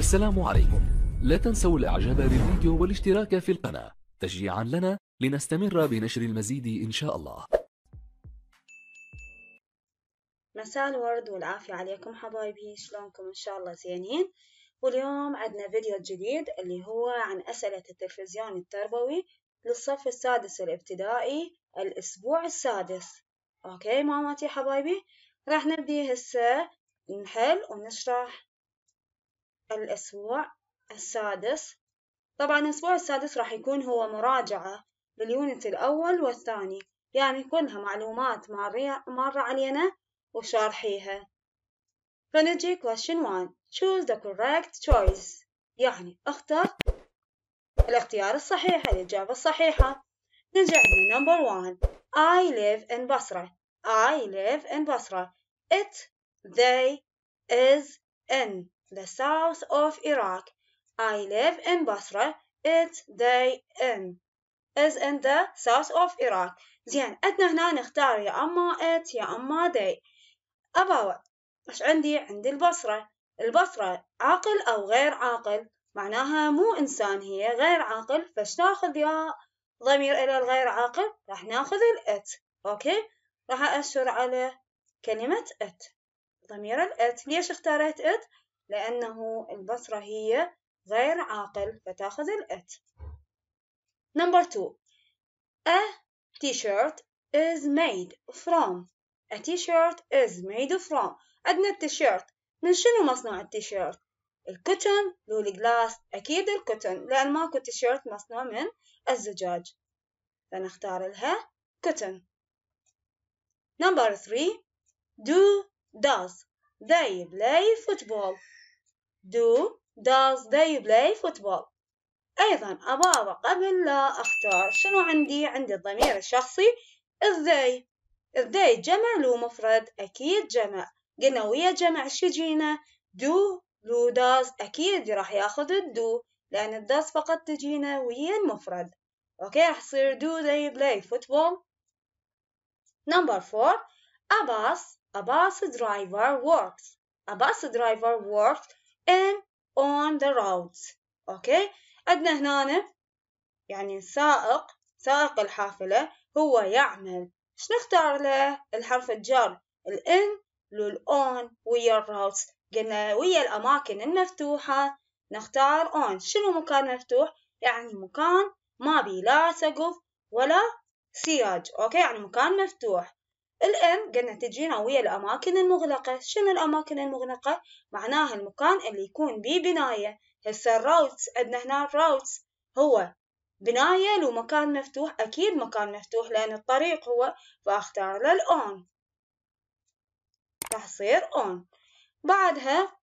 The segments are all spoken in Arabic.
السلام عليكم. لا تنسوا الإعجاب بالفيديو والاشتراك في القناة تشجيعا لنا لنستمر بنشر المزيد إن شاء الله. مساء الورد والعافية عليكم حبايبي، شلونكم؟ إن شاء الله زينين. واليوم عندنا فيديو جديد اللي هو عن أسئلة التلفزيون التربوي للصف السادس الابتدائي الأسبوع السادس. أوكي ماماتي حبايبي، راح نبدي هسه نحل ونشرح الأسبوع السادس. طبعا الأسبوع السادس راح يكون هو مراجعة لليونت الأول والثاني، يعني كلها معلومات مرة علينا وشارحيها. فنجي question 1 choose the correct choice، يعني اختر الاختيار الصحيح، الإجابة الصحيحة. نجي عندنا number 1 I live in Basra. I live in Basra. It, they, is in the south of Iraq. I live in Basra. It, they, is in the south of Iraq. زين عندنا هنا نختار يا أما it يا أما they. أباوع إيش عندي البصرة. البصرة عاقل أو غير عاقل؟ معناها مو إنسان، هي غير عاقل، فاش ناخذ يا ضمير إلى الغير عاقل؟ راح ناخذ الإت. أوكي، راح أشر على كلمة إت، ضمير الإت. ليش اختاريت إت؟ لأنه البصرة هي غير عاقل فتاخذ الإت. Number 2 a t-shirt is made from. A t-shirt is made from. عندنا التيشيرت، من شنو مصنوع التيشيرت؟ الكوتن لو الجلاس؟ أكيد الكوتن، لأن ماكو تيشيرت مصنوع من الزجاج، فنختار لها كوتن. Number 3 does they play football. does they play football. أيضا أبغى قبل لا أختار شنو عندي الضمير الشخصي they. they جمع لو مفرد؟ أكيد جمع، قلنا ويا جمع شو يجينا؟ do لو does أكيد راح ياخذ الدو، لأن الداز فقط تجينا ويا المفرد. أوكي، راح يصير do they play football. Number 4 a bus driver works. A bus driver works on the roads. أوكي، عندنا هنا يعني سائق الحافلة هو يعمل. ايش نختار له؟ الحرف الجر الان لو الأون ويا الروتس؟ قلنا ويا الأماكن المفتوحة نختار أون. شنو مكان مفتوح؟ يعني مكان ما بي لا سقف ولا سياج. أوكي، يعني مكان مفتوح. الان قلنا تجينا ويا الأماكن المغلقة. شنو الأماكن المغلقة؟ معناها المكان اللي يكون بيه بناية. هسه الروتس عندنا هنا الروتس هو بناية لو مكان مفتوح؟ أكيد مكان مفتوح لأن الطريق هو، فأختار له الأون، راح يصير on. بعدها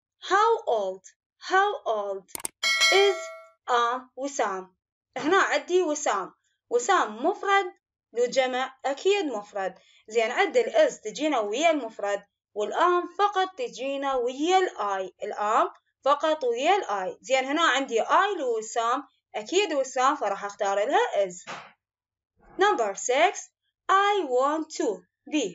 how old is وسام. هنا عندي وسام مفرد لو جمع؟ أكيد مفرد. زين عندي الإز تجينا ويا المفرد، والآم فقط تجينا ويا الآي. الآم فقط ويا الآي. زين هنا عندي آي لو وسام؟ أكيد وسام، فراح أختار لها is. Number 6 I want to be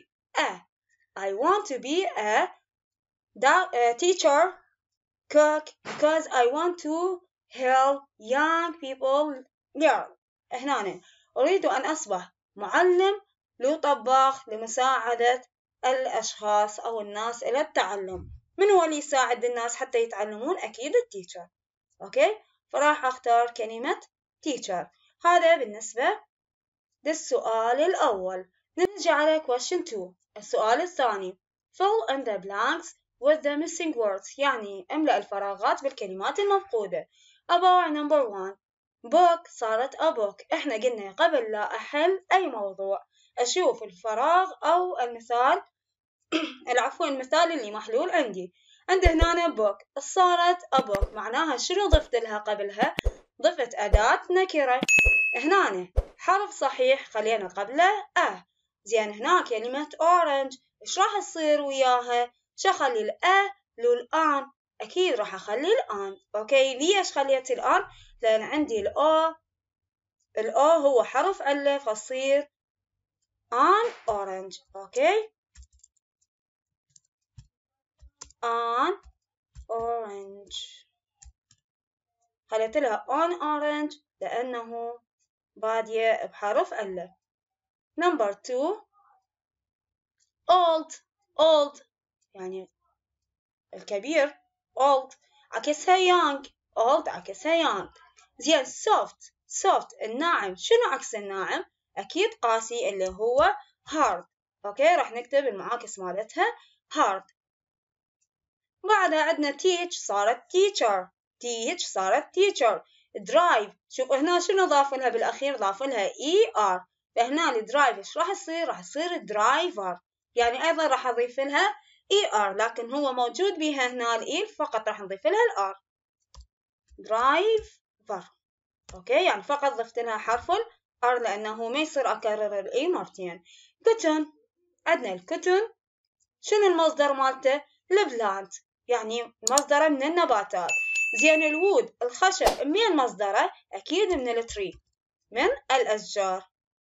a teacher, cook, because I want to help young people learn. هنا أريد أن أصبح معلم لو طباخ لمساعدة الأشخاص أو الناس إلى التعلم. من هو اللي يساعد الناس حتى يتعلمون؟ أكيد التيتشر. أوكي، فراح أختار كلمة teacher. هذا بالنسبة للسؤال الأول. نرجع على question 2. السؤال الثاني fill in the blanks with the missing words، يعني املأ الفراغات بالكلمات المفقودة. أباوع number 1 book صارت a book. احنا قلنا قبل لا أحل أي موضوع أشوف الفراغ أو المثال المثال اللي محلول عندي هنا book صارت a book، معناها شنو ضفت لها قبلها؟ ضفت أداة نكرة. هنا حرف صحيح خلينا قبله زين هنا كلمة orange إيش راح تصير وياها؟ شو أخلي لو الآن؟ أكيد راح أخلي الآن. أوكي، ليش خليت الآن؟ لأن عندي الأو هو حرف علة فصير an orange. أوكي، an orange. خليت لها on orange لأنه بادية بحرف ال. number 2 old يعني الكبير old عكسها young old عكسها young. زين soft الناعم شنو عكس الناعم؟ أكيد قاسي اللي هو hard. أوكي راح نكتب المعاكس مالتها hard. بعدها عندنا teach صارت teacher drive شوف هنا شنو ضاف لها بالأخير ضاف لها er فهنا الدرايف ايش راح يصير؟ راح يصير driver يعني أيضا راح أضيف لها er لكن هو موجود بها هنا الإي فقط راح نضيف لها الآر driver. أوكي يعني فقط ضفت لها حرف الآر لأنه ما يصير أكرر الإي مرتين. cotton عندنا الكوتون شنو المصدر مالته؟ البلانت يعني مصدره من النباتات. زين الوود الخشب منين مصدره؟ أكيد من التري من الأشجار.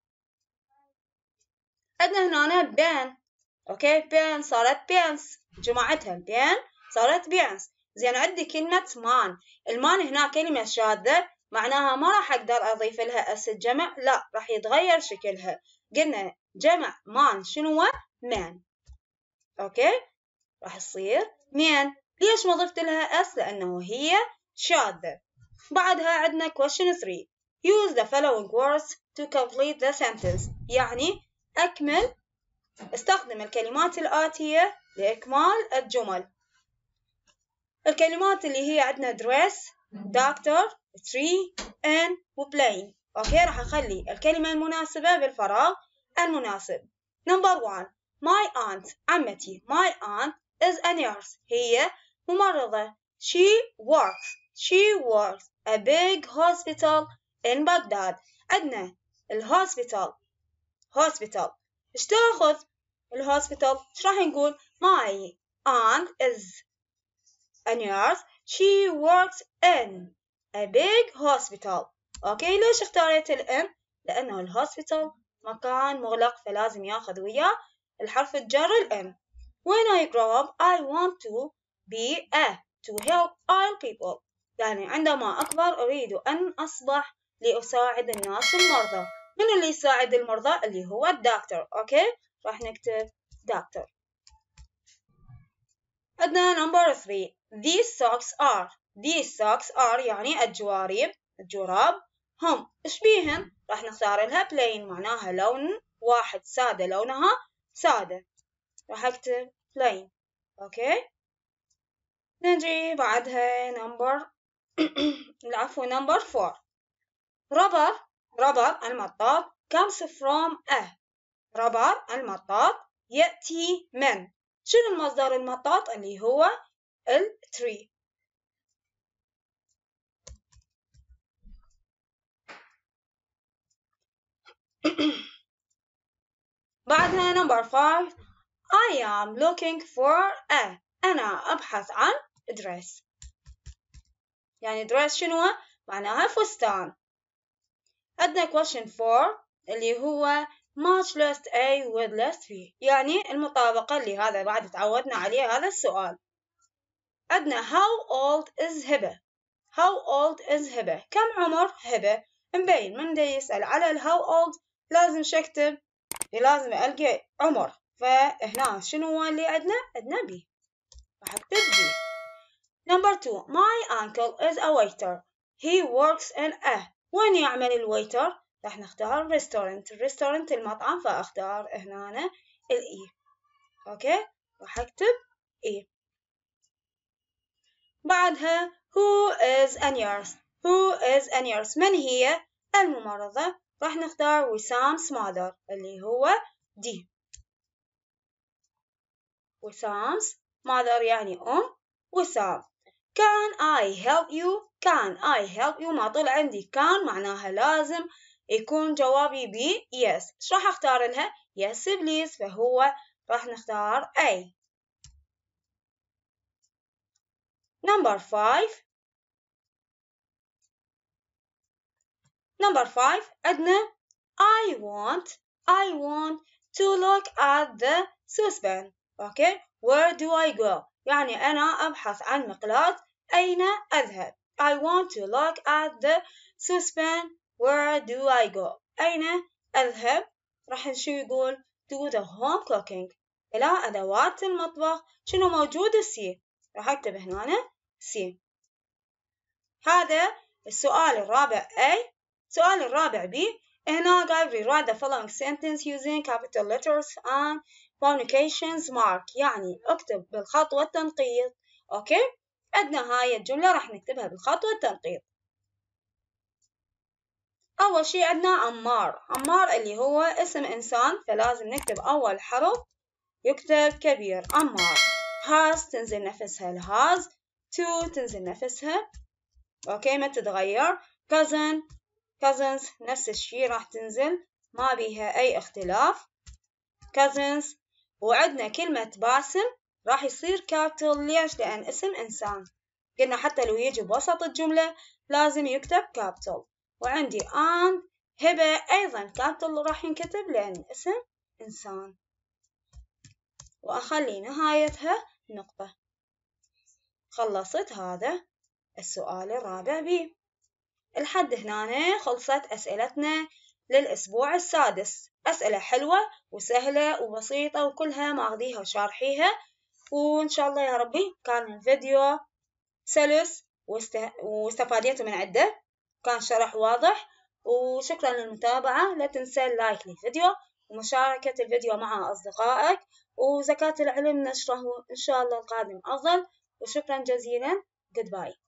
عندنا هنا بان أوكي بان صارت بينس جماعتها بان صارت بينس. زين عندي كلمة مان المان هنا كلمة شاذة معناها ما راح أقدر أضيف لها أس الجمع لا راح يتغير شكلها. قلنا جمع مان شنو هو؟ مان. أوكي راح يصير مين. ليش ما ضفت لها أس؟ لأنه هي شاذة. بعدها عندنا question 3 use the following words to complete the sentence يعني استخدم الكلمات الآتية لإكمال الجمل. الكلمات اللي هي عندنا dress doctor tree and plane. أوكي راح أخلي الكلمة المناسبة بالفراغ المناسب. number 1 my aunt عمتي my aunt is a nurse هي ممرضة. she works a big hospital in Baghdad. عندنا الهوسبيتال ايش تاخذ الهوسبيتال؟ ايش راح نقول؟ my aunt is a nurse she works in a big hospital. اوكي ليش اختاريت الان؟ لانه الهوسبيتال مكان مغلق فلازم ياخذ وياه الحرف الجر الان. when I grow up I want to be to help all people يعني عندما أكبر أريد أن أصبح لأساعد الناس المرضى. من اللي يساعد المرضى؟ اللي هو الدكتور. أوكي راح نكتب دكتور. عندنا number 3 these socks are يعني الجراب هم إيش بيهن؟ راح نختار لها plain معناها لون واحد سادة لونها سادة راح أكتب plain. أوكي نجي بعدها number 4 rubber المطاط comes from rubber المطاط يأتي من شنو المصدر المطاط اللي هو التري. بعدها number 5 I am looking for أنا أبحث عن dress يعني dress شنو معناها فستان. عندنا question 4 اللي هو match list A with list B يعني المطابقة اللي هذا بعد تعودنا عليه هذا السؤال. عندنا how old is هبة كم عمر هبة؟ مبين من دا يسأل على الهاو old لازم شكتب لازم ألقى عمر فهنا شنو هو اللي عندنا بي راح أكتب بي. number 2 my uncle is a waiter he works in وين يعمل الويتر؟ راح نختار restaurant المطعم فأختار هنا الإي. أوكي راح أكتب إي. بعدها who is a nurse من هي الممرضة؟ راح نختار وسام's mother اللي هو دي وسام's mother يعني وسام. can I help you ما طلع عندي كان معناها لازم يكون جوابي بي yes. ايش راح اختار لها؟ yes please فهو راح نختار A. number 5 عندنا I want to look at the saucepan. okay where do I go يعني أنا أبحث عن مقلاة أين أذهب. I want to look at the saucepan. Where do I go? أين أذهب؟ راح شو يقول to the home cooking، إلى أدوات المطبخ. شنو موجود؟ سي. راح أكتب هنا سي. هذا السؤال الرابع A. السؤال الرابع B. هنا قال rewrite the following sentence using capital letters and punctuation mark، يعني اكتب بالخط والتنقيط. أوكي، عندنا هاي الجملة راح نكتبها بالخط والتنقيط. أول شي عندنا عمار. عمار اللي هو اسم إنسان، فلازم نكتب أول حرف يكتب كبير عمار. has تنزل نفسها الهاز. to تنزل نفسها، أوكي ما تتغير. cousins نفس الشي راح تنزل، ما بيها أي اختلاف cousins. وعندنا كلمة باسم راح يصير كابيتال. ليش؟ لأن اسم إنسان، قلنا حتى لو يجي بوسط الجملة لازم يكتب كابيتال. وعندي and هبة أيضا كابيتال راح ينكتب لأن اسم إنسان. وأخلي نهايتها نقطة. خلصت هذا السؤال الرابع بي. لحد هنا خلصت أسئلتنا للأسبوع السادس. أسئلة حلوة وسهلة وبسيطة وكلها ماخذيها وشارحيها، وإن شاء الله يا ربي كان الفيديو سلس واستفاديتوا من عده، كان شرح واضح. وشكرا للمتابعة. لا تنسى اللايك للفيديو ومشاركة الفيديو مع أصدقائك، وزكاة العلم نشره إن شاء الله القادم أفضل. وشكرا جزيلا. Goodbye.